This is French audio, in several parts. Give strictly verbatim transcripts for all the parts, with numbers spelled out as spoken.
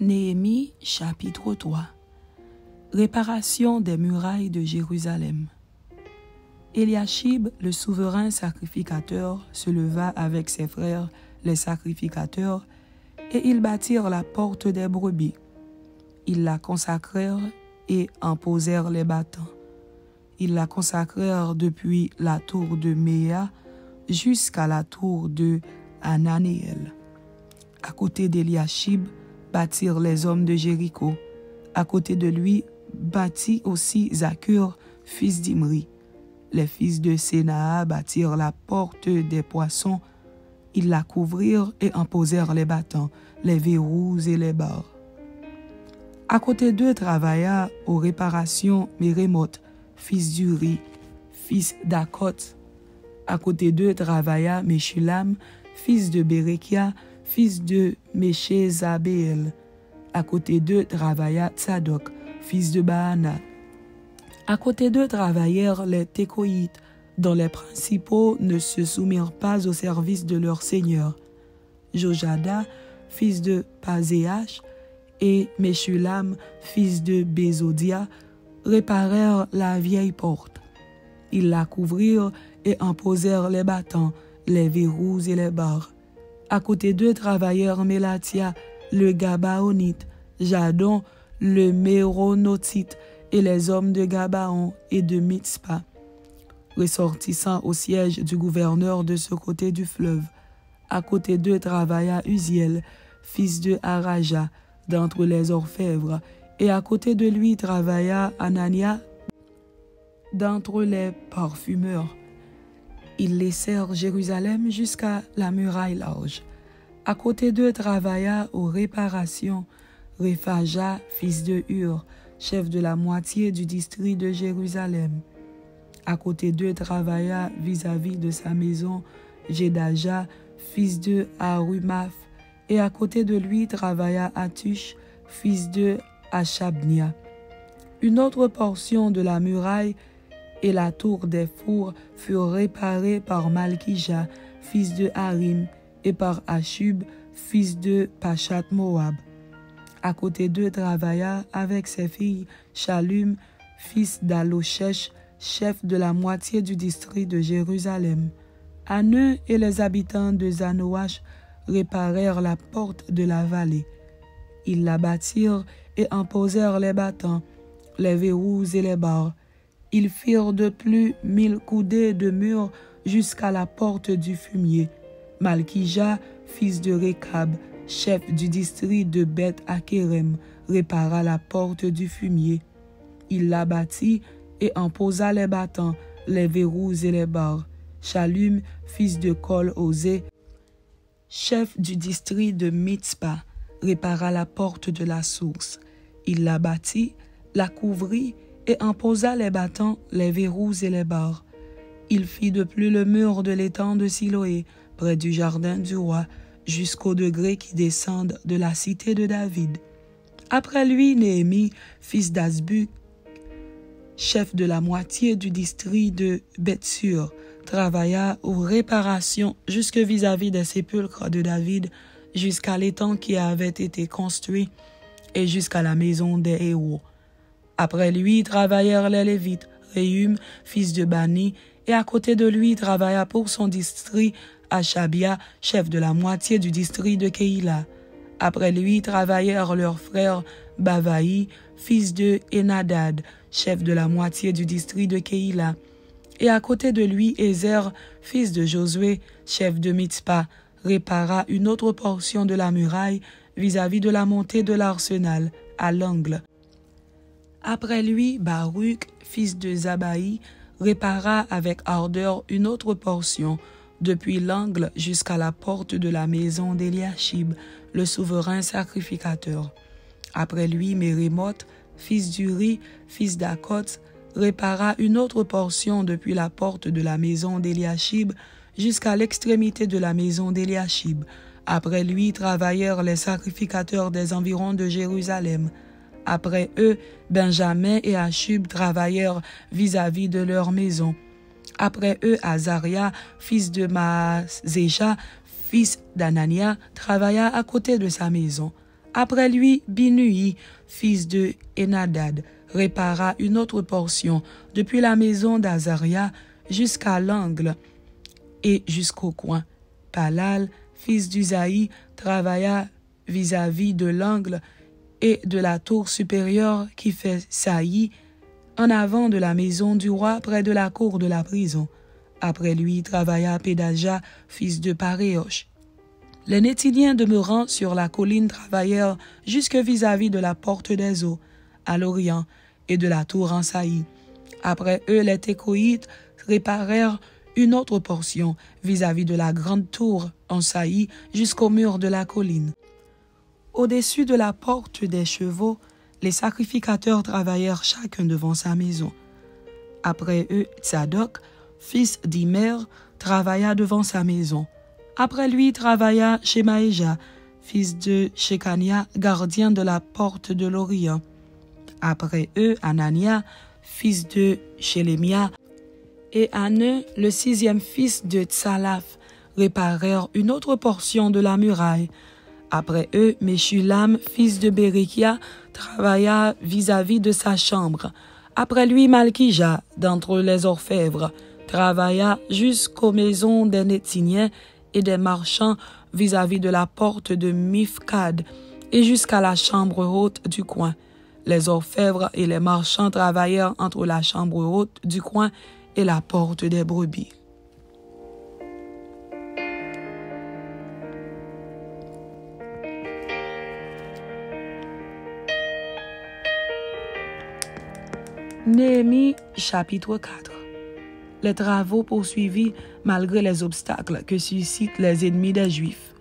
Néhémie chapitre trois. Réparation des murailles de Jérusalem. Eliashib, le souverain sacrificateur, se leva avec ses frères, les sacrificateurs, et ils bâtirent la porte des brebis. Ils la consacrèrent et en posèrent les battants. Ils la consacrèrent depuis la tour de Méa jusqu'à la tour de Hananéel. À côté d'Eliashib bâtirent les hommes de Jéricho. À côté de lui bâtit aussi Zakur, fils d'Imri. Les fils de Sénaa bâtirent la porte des poissons. Ils la couvrirent et en posèrent les battants, les verrous et les barres. À côté d'eux travailla aux réparations Mérémoth, fils d'Uri, fils d'Akot. À côté d'eux travailla Meshulam, fils de Bérekia, fils de Méchézabéel. À côté d'eux travailla Tsadok, fils de Baana. À côté d'eux travaillèrent les Tékoïtes, dont les principaux ne se soumirent pas au service de leur seigneur. Jojada, fils de Pazéach, et Meshulam, fils de Bézodia, réparèrent la vieille porte. Ils la couvrirent et en posèrent les battants, les verrous et les barres. À côté d'eux travaillèrent Mélatia, le Gabaonite, Jadon, le Méronotite, et les hommes de Gabaon et de Mitzpa, ressortissant au siège du gouverneur de ce côté du fleuve. À côté d'eux travailla Uziel, fils de Haraja, d'entre les orfèvres, et à côté de lui travailla Anania, d'entre les parfumeurs. Ils laissèrent Jérusalem jusqu'à la muraille large. À côté d'eux travailla aux réparations Réphaja, fils de Hur, chef de la moitié du district de Jérusalem. À côté d'eux travailla vis-à-vis de sa maison Jédaja, fils de Harumaph, et à côté de lui travailla Atush, fils de Achabnia. Une autre portion de la muraille et la tour des fours furent réparées par Malkija, fils de Harim, et par Ashub, fils de Pachat Moab. À côté d'eux travailla avec ses filles Shalum, fils d'Aloshech, chef de la moitié du district de Jérusalem. Haneu et les habitants de Zanoach réparèrent la porte de la vallée. Ils la bâtirent et en posèrent les battants, les verrous et les barres. Ils firent de plus mille coudées de mur jusqu'à la porte du fumier. Malkija, fils de Rekab, chef du district de Beth Akerem, répara la porte du fumier. Il la bâtit et en posa les battants, les verrous et les barres. Shalum, fils de Kol-Osé, chef du district de Mitzpa, répara la porte de la source. Il la bâtit, la couvrit et en posa les battants, les verrous et les barres. Il fit de plus le mur de l'étang de Siloé, près du jardin du roi, jusqu'aux degrés qui descendent de la cité de David. Après lui, Néhémie, fils d'Azbuk, chef de la moitié du district de Bethsur, travailla aux réparations jusque vis-à-vis des sépulcres de David, jusqu'à l'étang qui avait été construit et jusqu'à la maison des héros. Après lui travaillèrent les Lévites, Réhum, fils de Bani, et à côté de lui travailla pour son district Achabia, chef de la moitié du district de Keïla. Après lui travaillèrent leurs frères Bavaï, fils de Enadad, chef de la moitié du district de Keïla. Et à côté de lui Ézer, fils de Josué, chef de Mitzpa, répara une autre portion de la muraille vis-à-vis de la montée de l'arsenal, à l'angle. Après lui, Baruch, fils de Zabaï, répara avec ardeur une autre portion, depuis l'angle jusqu'à la porte de la maison d'Eliashib, le souverain sacrificateur. Après lui, Mérémoth, fils d'Uri, fils d'Akot, répara une autre portion depuis la porte de la maison d'Eliashib jusqu'à l'extrémité de la maison d'Eliashib. Après lui travaillèrent les sacrificateurs des environs de Jérusalem. Après eux, Benjamin et Ashub travaillèrent vis-à-vis de leur maison. Après eux, Azaria, fils de Maazéja, fils d'Anania, travailla à côté de sa maison. Après lui, Binui, fils de Enadad, répara une autre portion depuis la maison d'Azaria jusqu'à l'angle et jusqu'au coin. Palal, fils d'Uzaï, travailla vis-à-vis de l'angle et de la tour supérieure qui fait saillie en avant de la maison du roi près de la cour de la prison. Après lui travailla Pédaja, fils de Paréosh. Les Nétiniens demeurant sur la colline travaillèrent jusque vis-à-vis de la porte des eaux, à l'orient, et de la tour en saillie. Après eux, les Técoïtes réparèrent une autre portion vis-à-vis de la grande tour en saillie jusqu'au mur de la colline. Au-dessus de la porte des chevaux, les sacrificateurs travaillèrent chacun devant sa maison. Après eux, Tsadok, fils d'Imer, travailla devant sa maison. Après lui travailla Shemaéja, fils de Shekania, gardien de la porte de l'Orient. Après eux, Anania, fils de Shelemia, et Ane, le sixième fils de Tsalaf, réparèrent une autre portion de la muraille. Après eux, Meshulam, fils de Bérikia, travailla vis-à-vis de sa chambre. Après lui, Malkija, d'entre les orfèvres, travailla jusqu'aux maisons des Nétiniens et des marchands vis-à-vis de la porte de Mifkad et jusqu'à la chambre haute du coin. Les orfèvres et les marchands travaillèrent entre la chambre haute du coin et la porte des brebis. Néhémie chapitre quatre. Les travaux poursuivis malgré les obstacles que suscitent les ennemis des Juifs.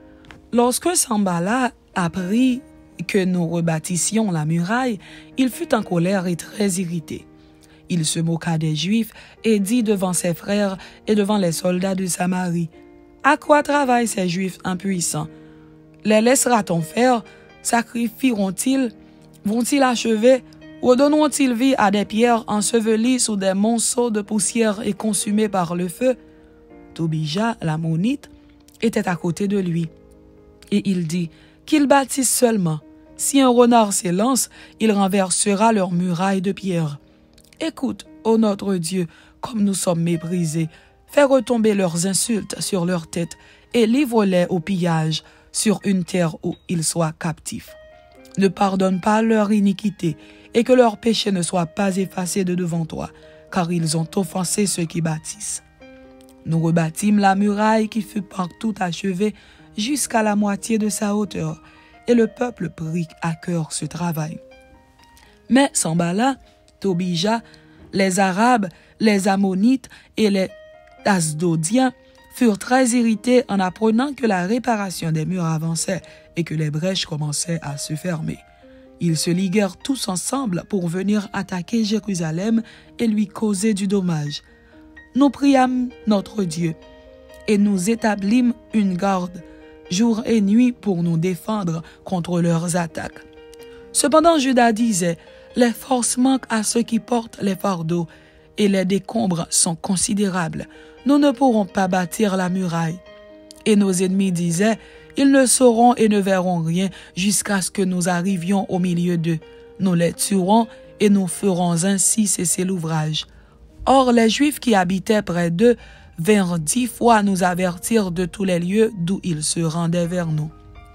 Lorsque Sambala apprit que nous rebâtissions la muraille, il fut en colère et très irrité. Il se moqua des Juifs et dit devant ses frères et devant les soldats de Samarie, « À quoi travaillent ces Juifs impuissants? Les laissera-t-on faire? Sacrifieront-ils? Vont-ils achever? Redonneront-ils vie à des pierres ensevelies sous des monceaux de poussière et consumées par le feu? » Tobija, l'ammonite, était à côté de lui. Et il dit, « Qu'ils bâtissent seulement. Si un renard s'élance, il renversera leurs murailles de pierre. Écoute, ô notre Dieu, comme nous sommes méprisés. Fais retomber leurs insultes sur leurs têtes et livre-les au pillage sur une terre où ils soient captifs. Ne pardonne pas leur iniquité et que leurs péchés ne soient pas effacés de devant toi, car ils ont offensé ceux qui bâtissent. » Nous rebâtîmes la muraille qui fut partout achevée jusqu'à la moitié de sa hauteur, et le peuple prit à cœur ce travail. Mais Sambala, Tobija, les Arabes, les Ammonites et les Asdodiens furent très irrités en apprenant que la réparation des murs avançait et que les brèches commençaient à se fermer. Ils se liguèrent tous ensemble pour venir attaquer Jérusalem et lui causer du dommage. Nous priâmes notre Dieu et nous établîmes une garde jour et nuit pour nous défendre contre leurs attaques. Cependant, Juda disait, « Les forces manquent à ceux qui portent les fardeaux et les décombres sont considérables. Nous ne pourrons pas bâtir la muraille. » Et nos ennemis disaient, « Ils ne sauront et ne verront rien jusqu'à ce que nous arrivions au milieu d'eux. Nous les tuerons et nous ferons ainsi cesser l'ouvrage. » Or, les Juifs qui habitaient près d'eux vinrent dix fois nous avertir de tous les lieux d'où ils se rendaient vers nous.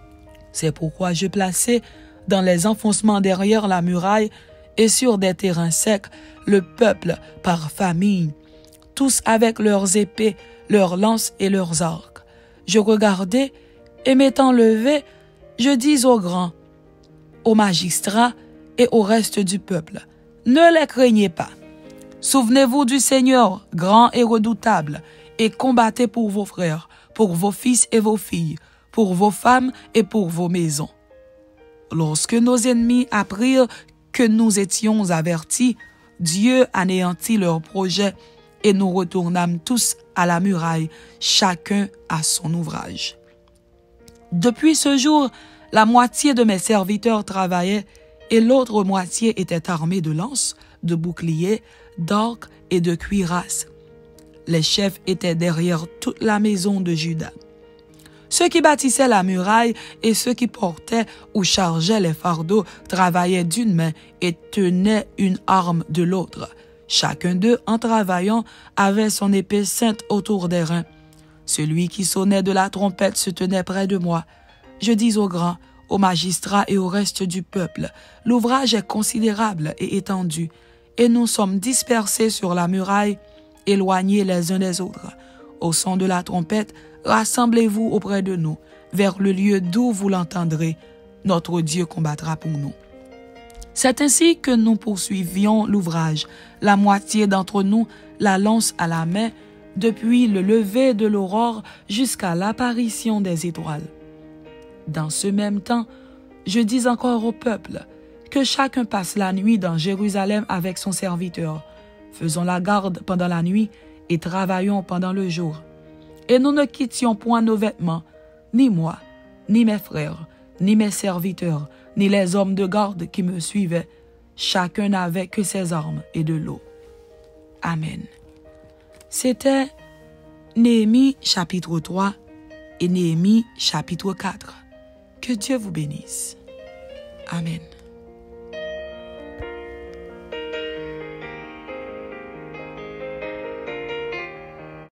C'est pourquoi je plaçai dans les enfoncements derrière la muraille et sur des terrains secs le peuple par famille, tous avec leurs épées, leurs lances et leurs arcs. Je regardai et m'étant levé, je dis aux grands, aux magistrats et au reste du peuple, « Ne les craignez pas. Souvenez-vous du Seigneur, grand et redoutable, et combattez pour vos frères, pour vos fils et vos filles, pour vos femmes et pour vos maisons. » Lorsque nos ennemis apprirent que nous étions avertis, Dieu anéantit leurs projets et nous retournâmes tous à la muraille, chacun à son ouvrage. Depuis ce jour, la moitié de mes serviteurs travaillaient et l'autre moitié était armée de lances, de boucliers, d'arcs et de cuirasses. Les chefs étaient derrière toute la maison de Juda. Ceux qui bâtissaient la muraille et ceux qui portaient ou chargeaient les fardeaux travaillaient d'une main et tenaient une arme de l'autre. Chacun d'eux, en travaillant, avait son épée ceinte autour des reins. Celui qui sonnait de la trompette se tenait près de moi. Je dis aux grands, aux magistrats et au reste du peuple, l'ouvrage est considérable et étendu, et nous sommes dispersés sur la muraille, éloignés les uns des autres. Au son de la trompette, rassemblez-vous auprès de nous, vers le lieu d'où vous l'entendrez. Notre Dieu combattra pour nous. C'est ainsi que nous poursuivions l'ouvrage, la moitié d'entre nous, la lance à la main, depuis le lever de l'aurore jusqu'à l'apparition des étoiles. Dans ce même temps, je dis encore au peuple que chacun passe la nuit dans Jérusalem avec son serviteur. Faisons la garde pendant la nuit et travaillons pendant le jour. Et nous ne quittions point nos vêtements, ni moi, ni mes frères, ni mes serviteurs, ni les hommes de garde qui me suivaient. Chacun n'avait que ses armes et de l'eau. Amen. C'était Néhémie chapitre trois et Néhémie chapitre quatre. Que Dieu vous bénisse. Amen.